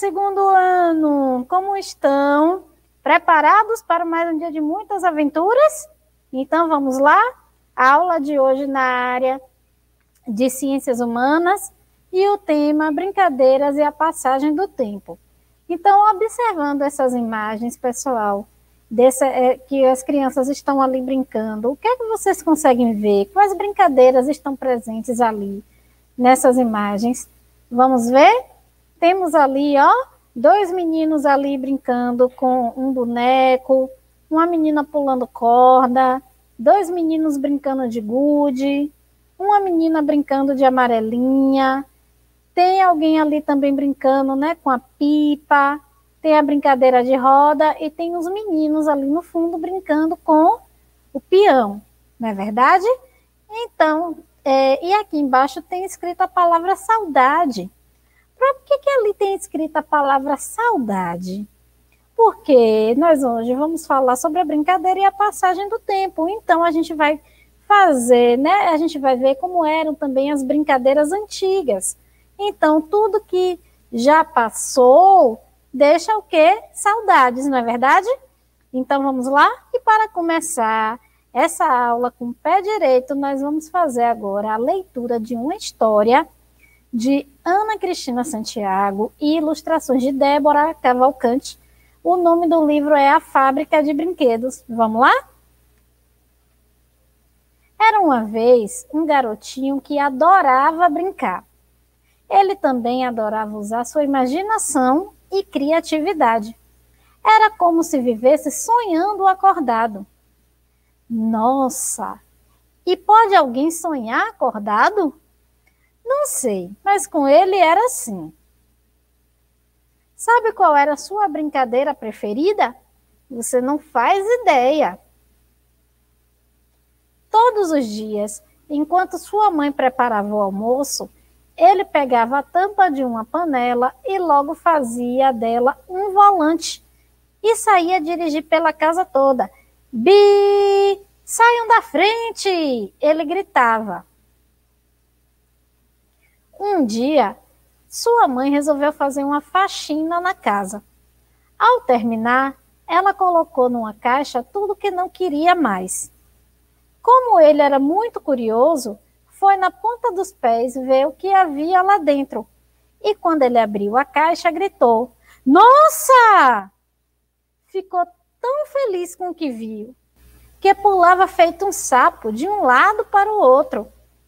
segundo ano! Como estão? Preparados para mais um dia de muitas aventuras? Então vamos lá? A aula de hoje na área de Ciências Humanas e o tema Brincadeiras e a Passagem do Tempo. Então, observando essas imagens, pessoal, que as crianças estão ali brincando, o que é que vocês conseguem ver? Quais brincadeiras estão presentes ali nessas imagens? Vamos ver? Temos ali, ó, 2 meninos ali brincando com um boneco, uma menina pulando corda, 2 meninos brincando de gude, uma menina brincando de amarelinha, tem alguém ali também brincando, né, com a pipa, tem a brincadeira de roda e tem os meninos ali no fundo brincando com o peão, não é verdade? Então, e aqui embaixo tem escrito a palavra saudade. Por que ali tem escrito a palavra saudade? Porque nós hoje vamos falar sobre a brincadeira e a passagem do tempo. Então, a gente vai fazer, né? A gente vai ver como eram também as brincadeiras antigas. Então, tudo que já passou, deixa o quê? Saudades, não é verdade? Então, vamos lá? E para começar essa aula com o pé direito, nós vamos fazer agora a leitura de uma história de Ana Cristina Santiago e ilustrações de Débora Cavalcante. O nome do livro é A Fábrica de Brinquedos. Vamos lá? Era uma vez um garotinho que adorava brincar. Ele também adorava usar sua imaginação e criatividade. Era como se vivesse sonhando acordado. Nossa! E pode alguém sonhar acordado? Não sei, mas com ele era assim. Sabe qual era a sua brincadeira preferida? Você não faz ideia. Todos os dias, enquanto sua mãe preparava o almoço, ele pegava a tampa de uma panela e logo fazia dela um volante e saía dirigir pela casa toda. Bi! Saiam da frente! Ele gritava. Um dia, sua mãe resolveu fazer uma faxina na casa. Ao terminar, ela colocou numa caixa tudo que não queria mais. Como ele era muito curioso, foi na ponta dos pés ver o que havia lá dentro. E quando ele abriu a caixa, gritou: Nossa! Ficou tão feliz com o que viu, que pulava feito um sapo de um lado para o outro.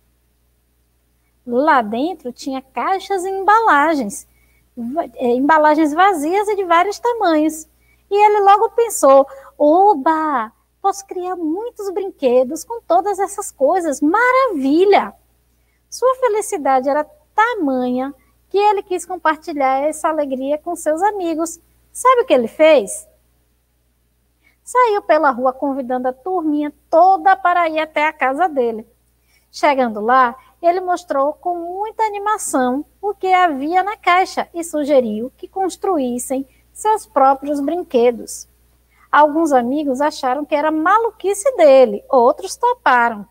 Lá dentro tinha caixas e embalagens vazias e de vários tamanhos. E ele logo pensou: Oba! Posso criar muitos brinquedos com todas essas coisas, maravilha! Sua felicidade era tamanha que ele quis compartilhar essa alegria com seus amigos. Sabe o que ele fez? Saiu pela rua convidando a turminha toda para ir até a casa dele. Chegando lá, ele mostrou com muita animação o que havia na caixa e sugeriu que construíssem seus próprios brinquedos. Alguns amigos acharam que era maluquice dele, outros toparam.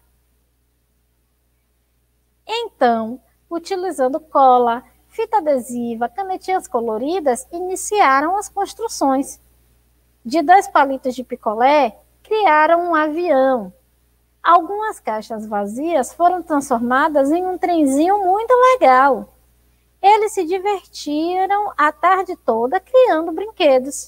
Então, utilizando cola, fita adesiva, canetinhas coloridas, iniciaram as construções. De 2 palitos de picolé, criaram um avião. Algumas caixas vazias foram transformadas em um trenzinho muito legal. Eles se divertiram a tarde toda criando brinquedos.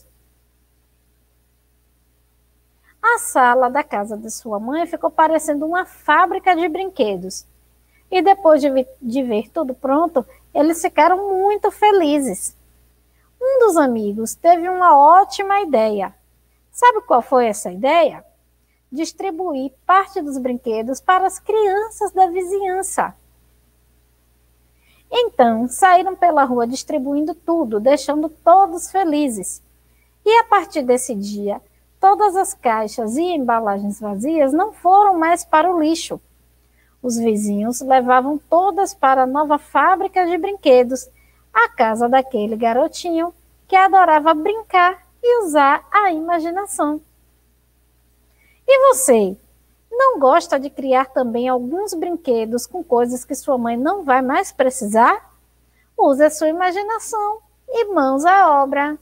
A sala da casa de sua mãe ficou parecendo uma fábrica de brinquedos. E depois de ver tudo pronto, eles ficaram muito felizes. Um dos amigos teve uma ótima ideia. Sabe qual foi essa ideia? Distribuir parte dos brinquedos para as crianças da vizinhança. Então, saíram pela rua distribuindo tudo, deixando todos felizes. E a partir desse dia, todas as caixas e embalagens vazias não foram mais para o lixo. Os vizinhos levavam todas para a nova fábrica de brinquedos, a casa daquele garotinho que adorava brincar e usar a imaginação. E você, não gosta de criar também alguns brinquedos com coisas que sua mãe não vai mais precisar? Use a sua imaginação. e mãos à obra.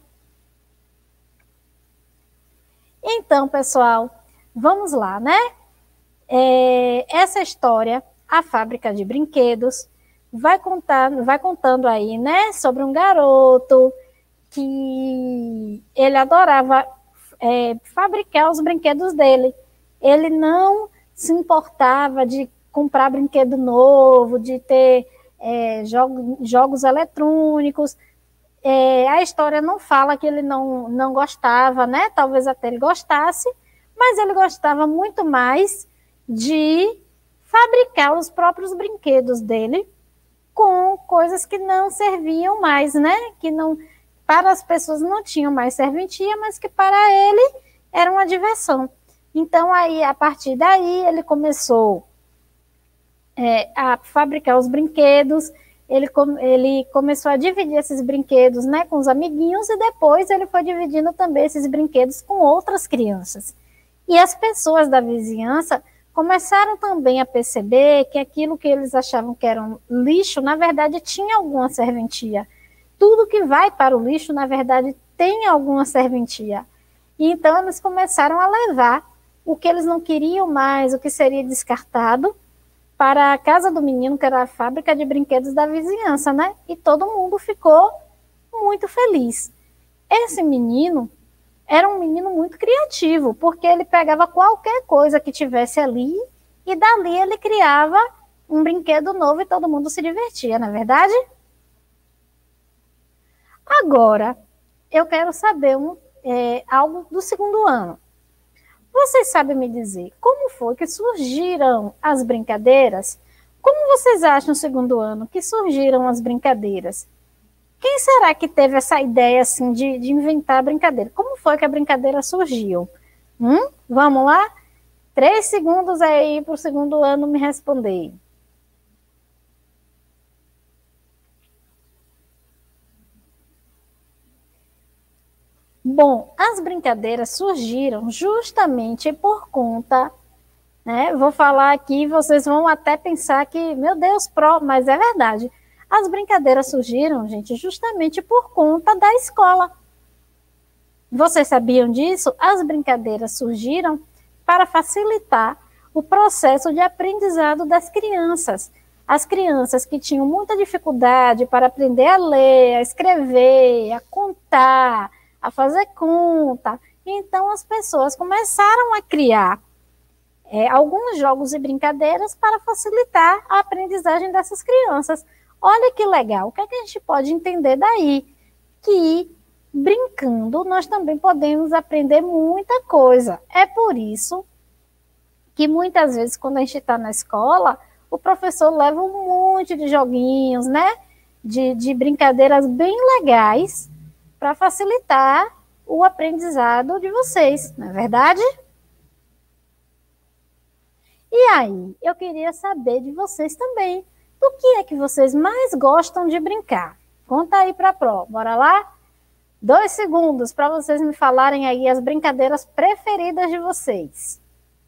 Então, pessoal, vamos lá, né? Essa história, A Fábrica de Brinquedos, vai contando aí, né, sobre um garoto que ele adorava fabricar os brinquedos dele. Ele não se importava de comprar brinquedo novo, de ter jogos eletrônicos. A história não fala que ele não gostava, né? Talvez até ele gostasse, mas ele gostava muito mais de fabricar os próprios brinquedos dele com coisas que não serviam mais, né? Que não, para as pessoas não tinham mais serventia, mas que para ele era uma diversão. Então, aí, a partir daí, ele começou a fabricar os brinquedos, ele começou a dividir esses brinquedos, né, com os amiguinhos, e depois ele foi dividindo também esses brinquedos com outras crianças. E as pessoas da vizinhança começaram também a perceber que aquilo que eles achavam que era um lixo, na verdade, tinha alguma serventia. Tudo que vai para o lixo, na verdade, tem alguma serventia. E então eles começaram a levar o que eles não queriam mais, o que seria descartado, para a casa do menino, que era a fábrica de brinquedos da vizinhança, né? E todo mundo ficou muito feliz. Esse menino era um menino muito criativo, porque ele pegava qualquer coisa que tivesse ali e dali ele criava um brinquedo novo e todo mundo se divertia, não é verdade? Agora, eu quero saber algo do segundo ano. Vocês sabem me dizer como foi que surgiram as brincadeiras? Como vocês acham no segundo ano que surgiram as brincadeiras? Quem será que teve essa ideia assim de inventar a brincadeira? Como foi que a brincadeira surgiu? Vamos lá? 3 segundos aí para o segundo ano me responder. Bom, as brincadeiras surgiram justamente por conta, né? Vou falar aqui, vocês vão até pensar que, meu Deus, mas é verdade. As brincadeiras surgiram, gente, justamente por conta da escola. Vocês sabiam disso? As brincadeiras surgiram para facilitar o processo de aprendizado das crianças. As crianças que tinham muita dificuldade para aprender a ler, a escrever, a contar, a fazer conta. Então, as pessoas começaram a criar alguns jogos e brincadeiras para facilitar a aprendizagem dessas crianças. Olha que legal, o que é que a gente pode entender daí? Que brincando nós também podemos aprender muita coisa. É por isso que muitas vezes quando a gente está na escola, o professor leva um monte de joguinhos, né? De brincadeiras bem legais para facilitar o aprendizado de vocês, não é verdade? E aí, eu queria saber de vocês também, do que é que vocês mais gostam de brincar? Conta aí para a Pro, bora lá? 2 segundos para vocês me falarem aí as brincadeiras preferidas de vocês.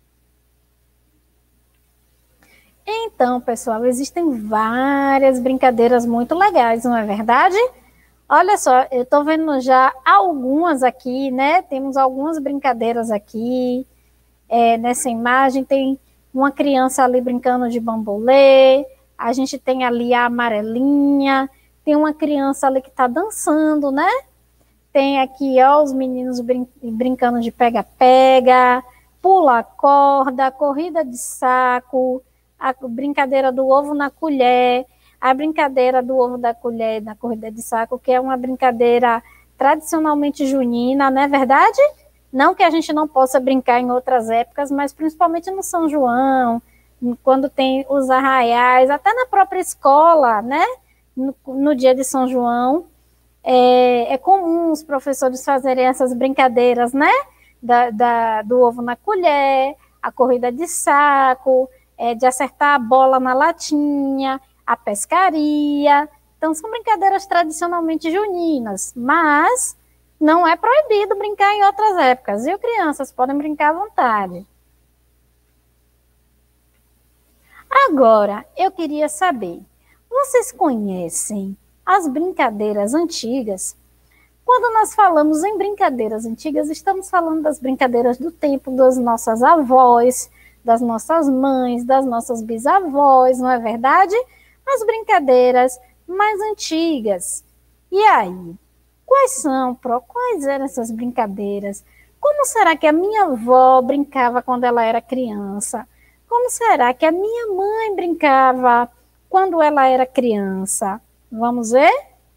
Então, pessoal, existem várias brincadeiras muito legais, não é verdade? Olha só, eu estou vendo já algumas aqui, né? Temos algumas brincadeiras aqui. Nessa imagem tem uma criança ali brincando de bambolê, a gente tem ali a amarelinha, tem uma criança ali que está dançando, né? Tem aqui, ó, os meninos brincando de pega-pega, pula corda, corrida de saco, a brincadeira do ovo na colher, a brincadeira do ovo da colher na corrida de saco, que é uma brincadeira tradicionalmente junina, não é verdade? Não que a gente não possa brincar em outras épocas, mas principalmente no São João, quando tem os arraiais, até na própria escola, né? No dia de São João, é comum os professores fazerem essas brincadeiras, né? Do ovo na colher, a corrida de saco, de acertar a bola na latinha, a pescaria. Então, são brincadeiras tradicionalmente juninas, mas não é proibido brincar em outras épocas, viu, crianças? Podem brincar à vontade. Agora, eu queria saber, vocês conhecem as brincadeiras antigas. Quando nós falamos em brincadeiras antigas, estamos falando das brincadeiras do tempo das nossas avós, das nossas mães, das nossas bisavós, não é verdade? As brincadeiras mais antigas. E aí? Quais eram essas brincadeiras? Como será que a minha avó brincava quando ela era criança? Como será que a minha mãe brincava quando ela era criança? Vamos ver?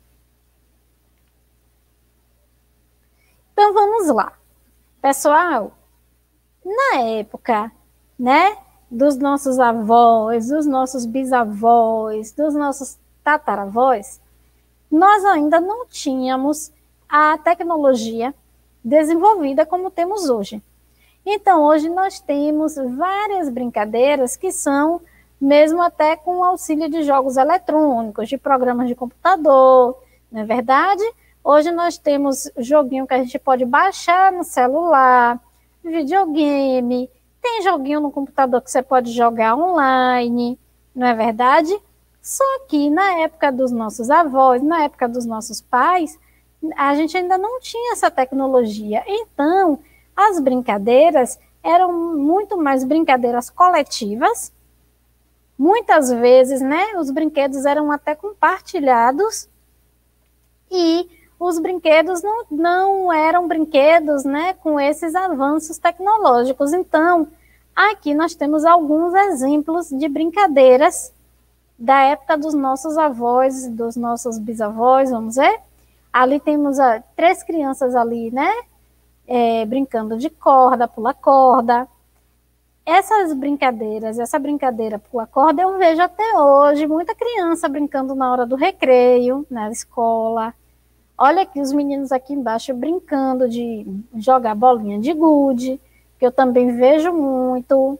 Então vamos lá. Pessoal, na época, né, dos nossos avós, dos nossos bisavós, dos nossos tataravós, nós ainda não tínhamos a tecnologia desenvolvida como temos hoje. Então, hoje nós temos várias brincadeiras que são mesmo até com auxílio de jogos eletrônicos, de programas de computador, não é verdade? Hoje nós temos joguinho que a gente pode baixar no celular, videogame, tem joguinho no computador que você pode jogar online, não é verdade? Só que na época dos nossos avós, na época dos nossos pais, a gente ainda não tinha essa tecnologia. Então, as brincadeiras eram muito mais brincadeiras coletivas. Muitas vezes, né, os brinquedos eram até compartilhados e os brinquedos não eram brinquedos, né, com esses avanços tecnológicos. Então, aqui nós temos alguns exemplos de brincadeiras da época dos nossos avós, dos nossos bisavós, vamos ver? Ali temos 3 crianças ali, né, brincando de corda, pula corda. Essas brincadeiras, essa brincadeira pula corda, eu vejo até hoje muita criança brincando na hora do recreio, na escola. Olha aqui os meninos aqui embaixo brincando de jogar bolinha de gude, que eu também vejo muito.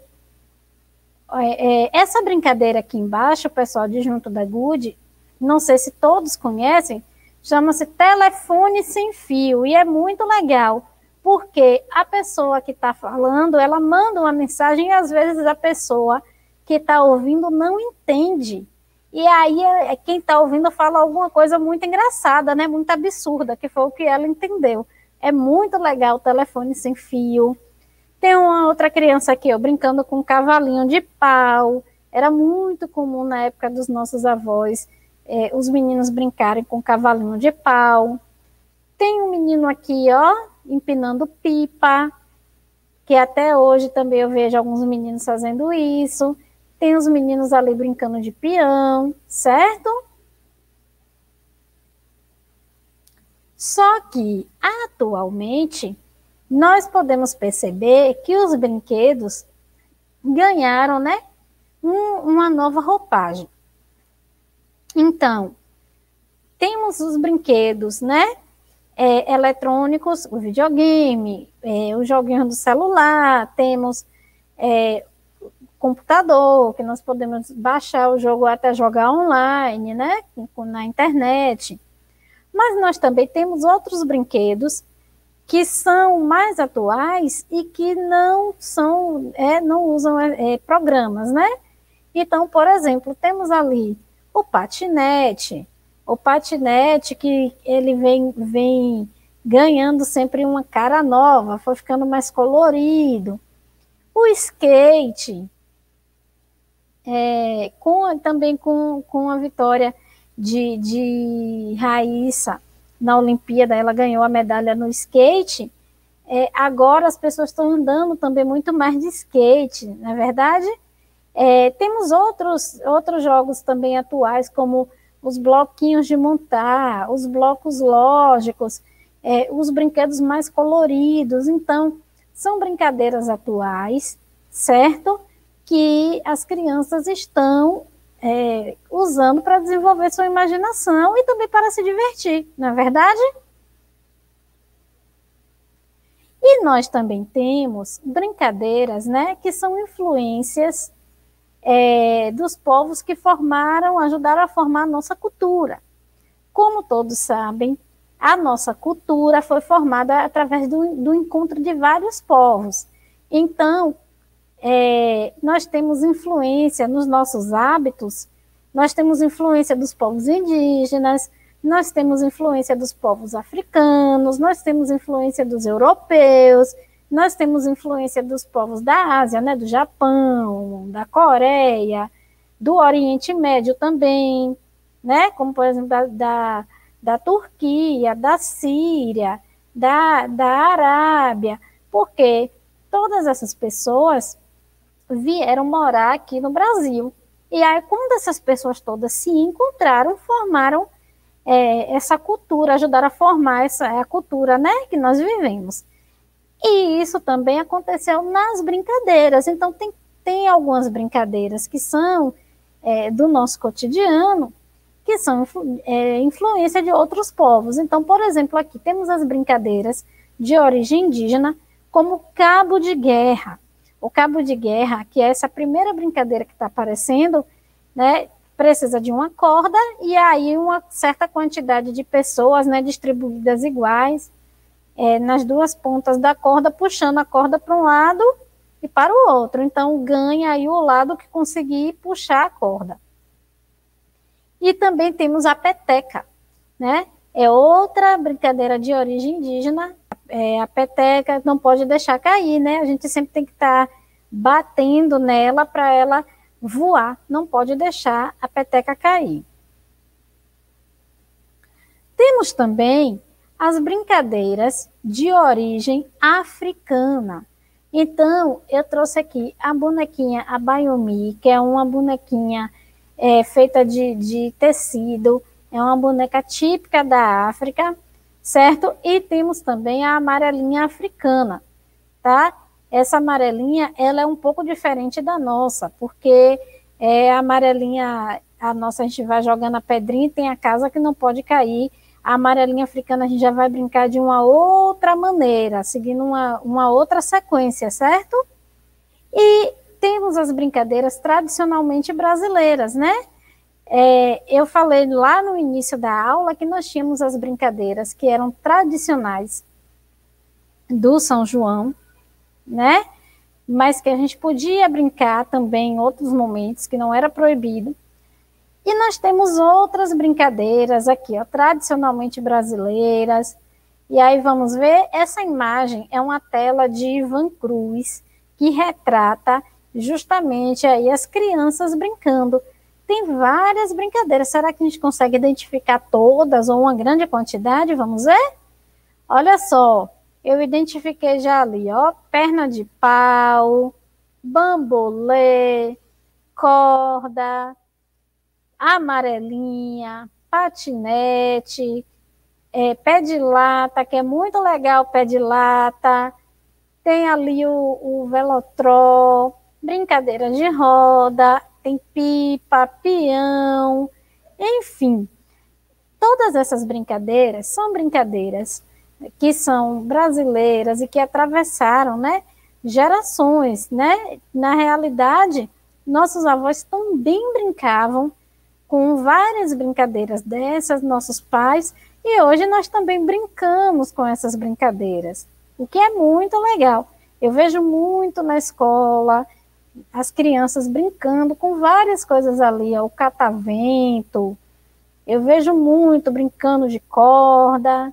Essa brincadeira aqui embaixo, o pessoal de junto da gude, não sei se todos conhecem, chama-se telefone sem fio, e é muito legal, porque a pessoa que está falando, ela manda uma mensagem e às vezes a pessoa que está ouvindo não entende. E aí quem está ouvindo fala alguma coisa muito engraçada, né? Muito absurda, que foi o que ela entendeu. É muito legal o telefone sem fio. Tem uma outra criança aqui, ó, brincando com um cavalinho de pau. Era muito comum na época dos nossos avós, os meninos brincarem com cavalinho de pau. Tem um menino aqui, ó, empinando pipa, que até hoje também eu vejo alguns meninos fazendo isso. Tem os meninos ali brincando de peão, certo? Só que, atualmente, nós podemos perceber que os brinquedos ganharam, né, uma nova roupagem. Então, temos os brinquedos, né, eletrônicos, o videogame, o joguinho do celular, temos computador, que nós podemos baixar o jogo até jogar online, né, na internet. Mas nós também temos outros brinquedos que são mais atuais e que não usam programas, né? Então, por exemplo, temos ali o patinete que ele vem ganhando sempre uma cara nova, foi ficando mais colorido. O skate, também com a vitória de Raíssa na Olimpíada, ela ganhou a medalha no skate. Agora as pessoas estão andando também muito mais de skate, não é verdade? Temos outros jogos também atuais, como os bloquinhos de montar, os blocos lógicos, os brinquedos mais coloridos. Então, são brincadeiras atuais, certo? Que as crianças estão usando para desenvolver sua imaginação e também para se divertir, não é verdade? E nós também temos brincadeiras, né, que são influências dos povos que ajudaram a formar a nossa cultura. Como todos sabem, a nossa cultura foi formada através do encontro de vários povos. Então, nós temos influência nos nossos hábitos, nós temos influência dos povos indígenas, nós temos influência dos povos africanos, nós temos influência dos europeus, nós temos influência dos povos da Ásia, né, do Japão, da Coreia, do Oriente Médio também, né, como por exemplo da Turquia, da Síria, da Arábia, porque todas essas pessoas vieram morar aqui no Brasil. E aí, quando essas pessoas todas se encontraram, formaram essa cultura, ajudaram a formar a cultura, né, que nós vivemos. E isso também aconteceu nas brincadeiras. Então, tem algumas brincadeiras que são do nosso cotidiano, que são influência de outros povos. Então, por exemplo, aqui temos as brincadeiras de origem indígena, como o cabo de guerra. O cabo de guerra, que é essa primeira brincadeira que está aparecendo, né, precisa de uma corda e aí uma certa quantidade de pessoas, né, distribuídas iguais, nas duas pontas da corda, puxando a corda para um lado e para o outro. Então, ganha aí o lado que conseguir puxar a corda. E também temos a peteca, né? É outra brincadeira de origem indígena. A peteca não pode deixar cair, né? A gente sempre tem que estar batendo nela para ela voar. Não pode deixar a peteca cair. Temos também as brincadeiras de origem africana. Então, eu trouxe aqui a bonequinha Abayomi, que é uma bonequinha feita de tecido, é uma boneca típica da África, certo? E temos também a amarelinha africana, tá? Essa amarelinha, ela é um pouco diferente da nossa, porque a amarelinha, a nossa, a gente vai jogando a pedrinha e tem a casa que não pode cair. A amarelinha africana a gente já vai brincar de uma outra maneira, seguindo uma outra sequência, certo? E temos as brincadeiras tradicionalmente brasileiras, né? Eu falei lá no início da aula que nós tínhamos as brincadeiras que eram tradicionais do São João, né? Mas que a gente podia brincar também em outros momentos, que não era proibido. E nós temos outras brincadeiras aqui, ó, tradicionalmente brasileiras. E aí vamos ver, essa imagem é uma tela de Ivan Cruz, que retrata justamente aí as crianças brincando. Tem várias brincadeiras. Será que a gente consegue identificar todas ou uma grande quantidade? Vamos ver? Olha só, eu identifiquei já ali, ó, perna de pau, bambolê, corda, amarelinha, patinete, pé de lata, que é muito legal, pé de lata. Tem ali o velotrol, brincadeira de roda, tem pipa, peão, enfim. Todas essas brincadeiras são brincadeiras que são brasileiras e que atravessaram, né, gerações, né? Na realidade, nossos avós também brincavam com várias brincadeiras dessas, nossos pais, e hoje nós também brincamos com essas brincadeiras, o que é muito legal. Eu vejo muito na escola as crianças brincando com várias coisas ali, ó, o catavento, eu vejo muito brincando de corda.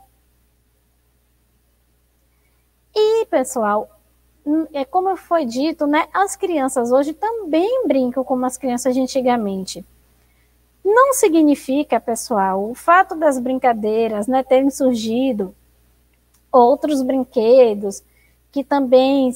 E, pessoal, como foi dito, né, as crianças hoje também brincam como as crianças de antigamente. Não significa, pessoal, o fato das brincadeiras, né, terem surgido outros brinquedos que também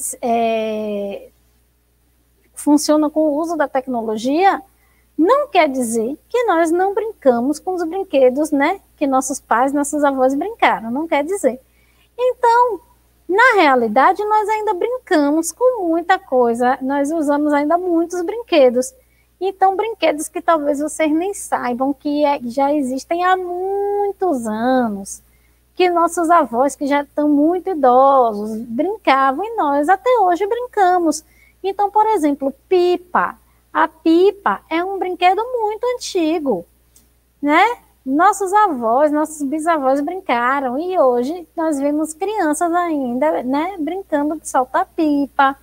funcionam com o uso da tecnologia, não quer dizer que nós não brincamos com os brinquedos, né, que nossos pais, nossos avós brincaram, não quer dizer. Então, na realidade, nós ainda brincamos com muita coisa, nós usamos ainda muitos brinquedos. Então, brinquedos que talvez vocês nem saibam que já existem há muitos anos, que nossos avós, que já estão muito idosos, brincavam e nós até hoje brincamos. Então, por exemplo, pipa. A pipa é um brinquedo muito antigo, né? Nossos avós, nossos bisavós brincaram e hoje nós vemos crianças ainda, né, brincando de soltar pipa,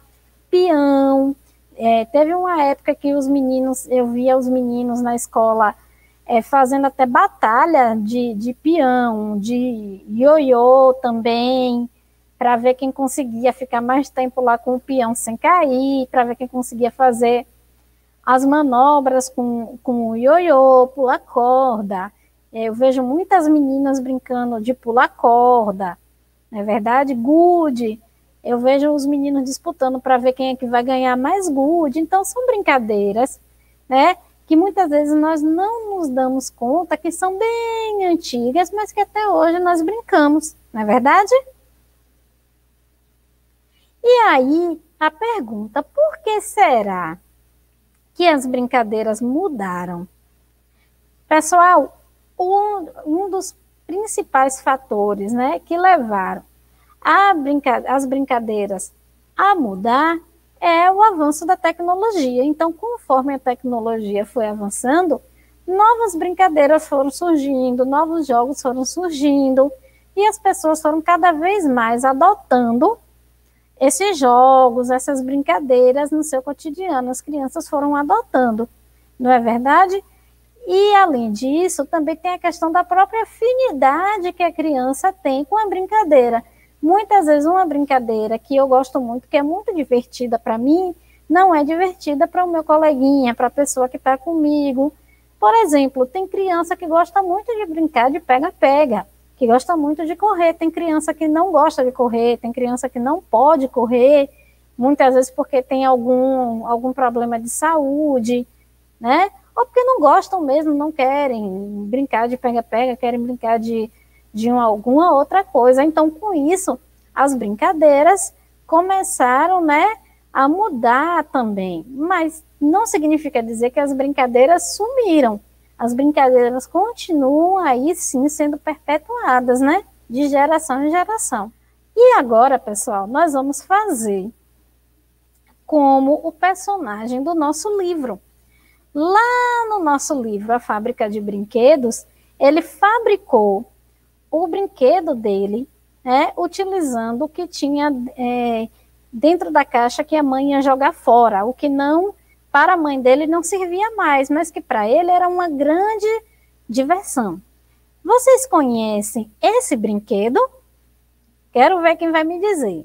peão. Teve uma época que os meninos, eu via os meninos na escola fazendo até batalha de peão, de ioiô também, para ver quem conseguia ficar mais tempo lá com o peão sem cair, para ver quem conseguia fazer as manobras com o ioiô, pular corda. Eu vejo muitas meninas brincando de pular corda, não é verdade? Gude. Eu vejo os meninos disputando para ver quem é que vai ganhar mais gude. Então, são brincadeiras, né, que muitas vezes nós não nos damos conta que são bem antigas, mas que até hoje nós brincamos, não é verdade? E aí, a pergunta, por que será que as brincadeiras mudaram? Pessoal, um dos principais fatores, né, que levaram as brincadeiras a mudar é o avanço da tecnologia. Então, conforme a tecnologia foi avançando, novas brincadeiras foram surgindo, novos jogos foram surgindo, e as pessoas foram cada vez mais adotando esses jogos, essas brincadeiras no seu cotidiano. As crianças foram adotando, não é verdade? E, além disso, também tem a questão da própria afinidade que a criança tem com a brincadeira. Muitas vezes uma brincadeira que eu gosto muito, que é muito divertida para mim, não é divertida para o meu coleguinha, para a pessoa que está comigo. Por exemplo, tem criança que gosta muito de brincar de pega-pega, que gosta muito de correr. Tem criança que não gosta de correr, tem criança que não pode correr, muitas vezes porque tem algum problema de saúde, né? Ou porque não gostam mesmo, não querem brincar de pega-pega, querem brincar de alguma outra coisa. Então, com isso, as brincadeiras começaram, né, a mudar também. Mas não significa dizer que as brincadeiras sumiram. As brincadeiras continuam aí, sim, sendo perpetuadas, né, de geração em geração. E agora, pessoal, nós vamos fazer como o personagem do nosso livro. Lá no nosso livro, A Fábrica de Brinquedos, ele fabricou o brinquedo dele, né, utilizando o que tinha dentro da caixa que a mãe ia jogar fora, o que não, para a mãe dele, não servia mais, mas que para ele era uma grande diversão. Vocês conhecem esse brinquedo? Quero ver quem vai me dizer.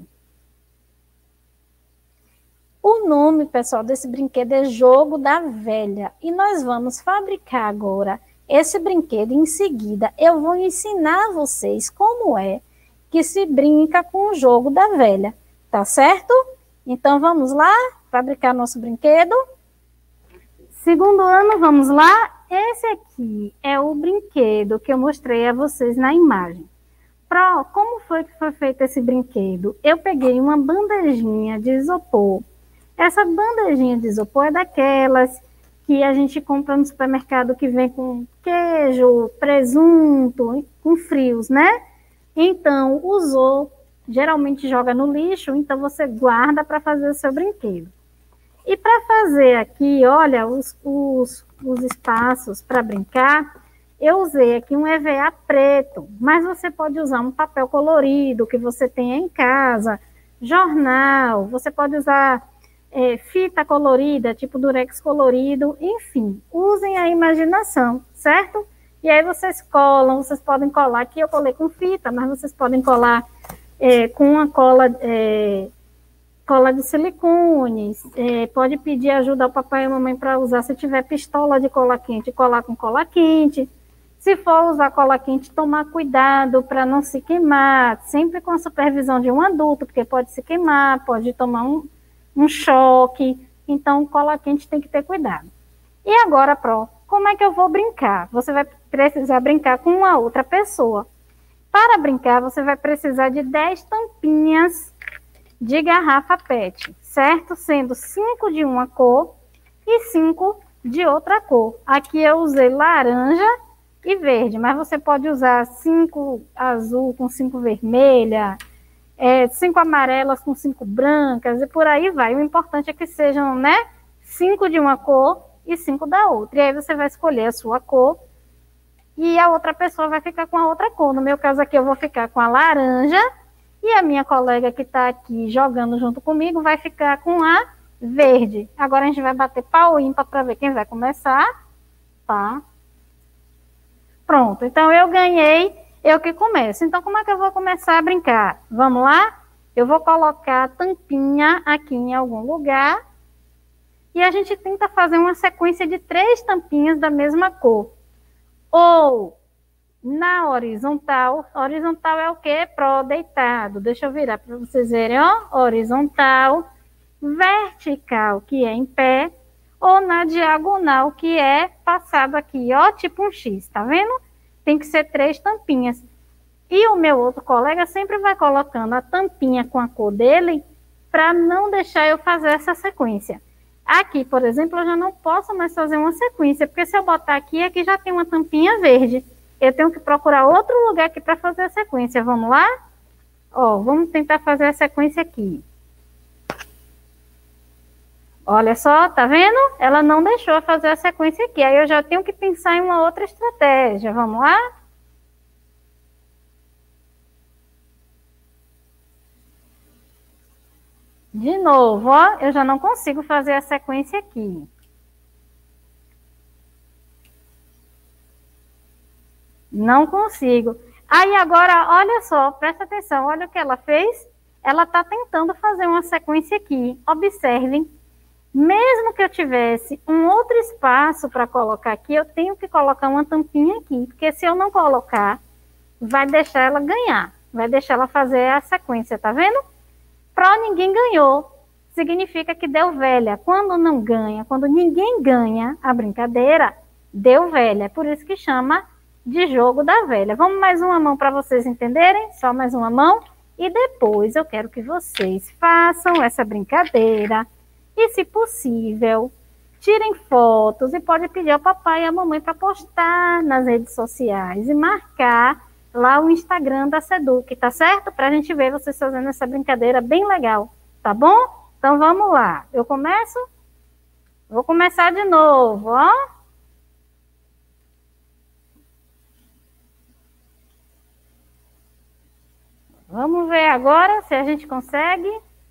O nome, pessoal, desse brinquedo é Jogo da Velha. E nós vamos fabricar agora esse brinquedo. Em seguida, eu vou ensinar a vocês como é que se brinca com o Jogo da Velha. Tá certo? Então, vamos lá fabricar nosso brinquedo. Segundo ano, vamos lá. Esse aqui é o brinquedo que eu mostrei a vocês na imagem. Como foi que foi feito esse brinquedo? Eu peguei uma bandejinha de isopor. Essa bandejinha de isopor é daquelas que a gente compra no supermercado, que vem com queijo, presunto, com frios, né? Então, usou, geralmente joga no lixo, então você guarda para fazer o seu brinquedo. E para fazer aqui, olha, os espaços para brincar, eu usei aqui um EVA preto, mas você pode usar um papel colorido que você tenha em casa, jornal, você pode usar fita colorida, tipo durex colorido, enfim, usem a imaginação, certo? E aí vocês colam, vocês podem colar, aqui eu colei com fita, mas vocês podem colar com uma cola de silicone, pode pedir ajuda ao papai e à mamãe para usar, se tiver pistola de cola quente, colar com cola quente. Se for usar cola quente, tomar cuidado para não se queimar, sempre com a supervisão de um adulto, porque pode se queimar, pode tomar um choque, então cola quente tem que ter cuidado. E agora, como é que eu vou brincar? Você vai precisar brincar com uma outra pessoa. Para brincar, você vai precisar de 10 tampinhas de garrafa PET, certo? Sendo 5 de uma cor e 5 de outra cor. Aqui eu usei laranja e verde, mas você pode usar 5 azul com 5 vermelha, 5 amarelas com 5 brancas e por aí vai. O importante é que sejam, né, 5 de uma cor e 5 da outra. E aí você vai escolher a sua cor e a outra pessoa vai ficar com a outra cor. No meu caso aqui eu vou ficar com a laranja e a minha colega que está aqui jogando junto comigo vai ficar com a verde. Agora a gente vai bater pau ímpar para ver quem vai começar, tá? Pronto, então eu ganhei, eu que começo. Então, como é que eu vou começar a brincar? Vamos lá? Eu vou colocar a tampinha aqui em algum lugar e a gente tenta fazer uma sequência de 3 tampinhas da mesma cor. Ou na horizontal, horizontal é o quê? Pró deitado. Deixa eu virar para vocês verem, ó. Horizontal, vertical, que é em pé, ou na diagonal, que é passado aqui, ó, tipo um X, tá vendo? Tem que ser 3 tampinhas. E o meu outro colega sempre vai colocando a tampinha com a cor dele para não deixar eu fazer essa sequência. Aqui, por exemplo, eu já não posso mais fazer uma sequência, porque se eu botar aqui, aqui já tem uma tampinha verde. Eu tenho que procurar outro lugar aqui para fazer a sequência. Vamos lá? Ó, vamos tentar fazer a sequência aqui. Olha só, tá vendo? Ela não deixou eu fazer a sequência aqui. Aí eu já tenho que pensar em uma outra estratégia. Vamos lá? De novo, ó, eu já não consigo fazer a sequência aqui. Não consigo. Aí agora, olha só, presta atenção, olha o que ela fez. Ela está tentando fazer uma sequência aqui. Observem. Mesmo que eu tivesse um outro espaço para colocar aqui, eu tenho que colocar uma tampinha aqui. Porque se eu não colocar, vai deixar ela ganhar. Vai deixar ela fazer a sequência, tá vendo? Pró ninguém ganhou. Significa que deu velha. Quando não ganha, quando ninguém ganha a brincadeira, deu velha. É por isso que chama de jogo da velha. Vamos mais uma mão para vocês entenderem? Só mais uma mão. E depois eu quero que vocês façam essa brincadeira. E, se possível, tirem fotos e pode pedir ao papai e à mamãe para postar nas redes sociais e marcar lá o Instagram da Seduc, tá certo? Para a gente ver vocês fazendo essa brincadeira bem legal, tá bom? Então vamos lá. Eu começo? Vou começar de novo, ó. Vamos ver agora se a gente consegue.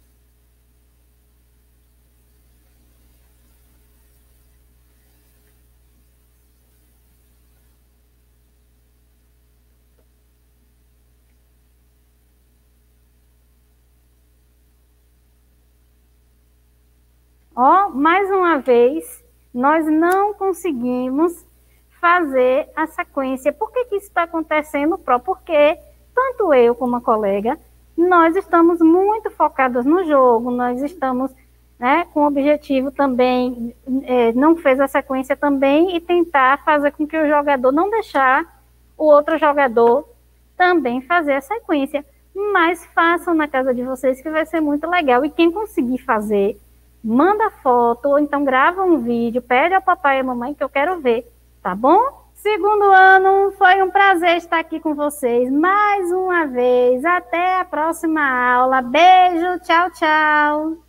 Ó, mais uma vez, nós não conseguimos fazer a sequência. Por que que isso está acontecendo, Pró? Porque tanto eu como a colega, nós estamos muito focadas no jogo, nós estamos, né, com o objetivo também, não fez a sequência também, e tentar fazer com que o jogador não deixar o outro jogador também fazer a sequência. Mas façam na casa de vocês que vai ser muito legal. E quem conseguir fazer, manda foto, ou então grava um vídeo, pede ao papai e à mamãe que eu quero ver, tá bom? Segundo ano, foi um prazer estar aqui com vocês mais uma vez. Até a próxima aula. Beijo, tchau, tchau.